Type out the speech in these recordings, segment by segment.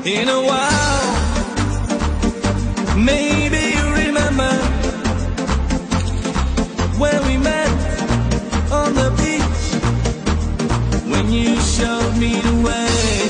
in a while. Maybe you remember when we met on the beach, when you showed me the way.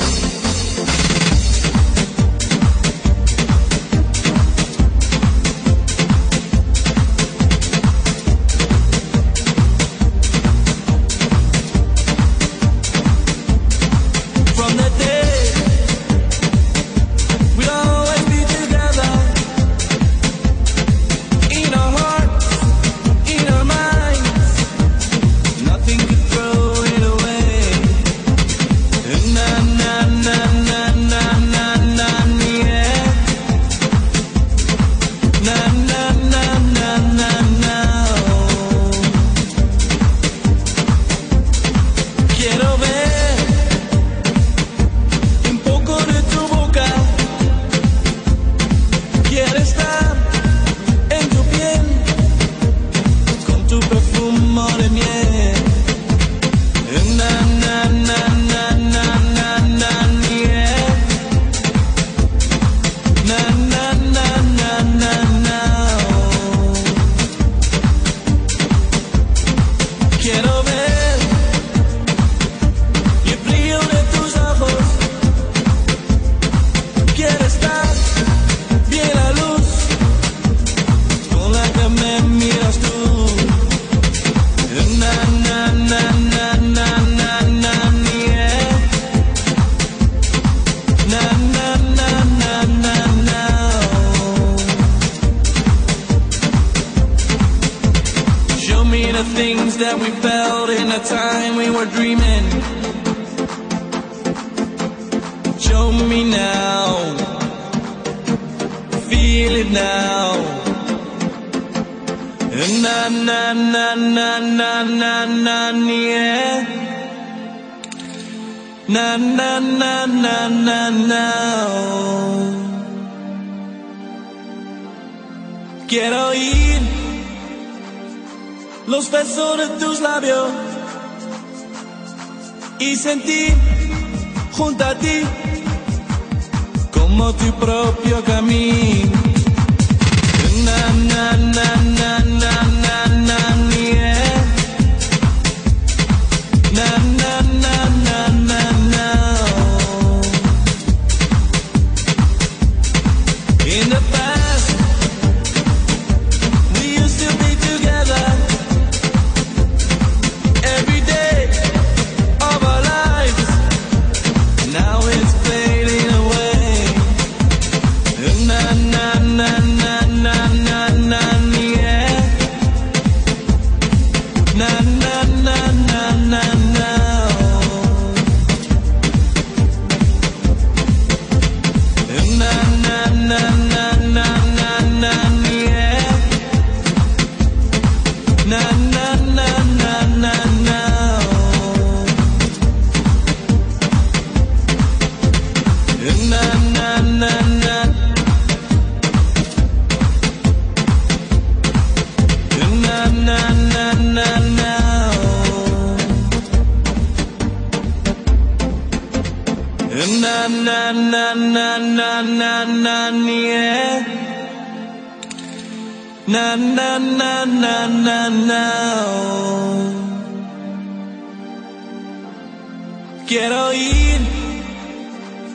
Quiero oír los besos de tus labios y sentir junto a ti como tu propio camino. Na na na na na na na yeah. Na na na na na na. In the past we used to be together every day of our lives. Now it's fading away. Na na na na na na na yeah. Na na na na na na. Na na na na na na na yeah. Na na na na na na. Na na na na. Na na na na na. Na na na na na na na yeah. Na na na na na na. Quiero oír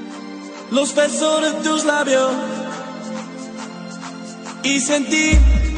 los besos de tus labios y sentir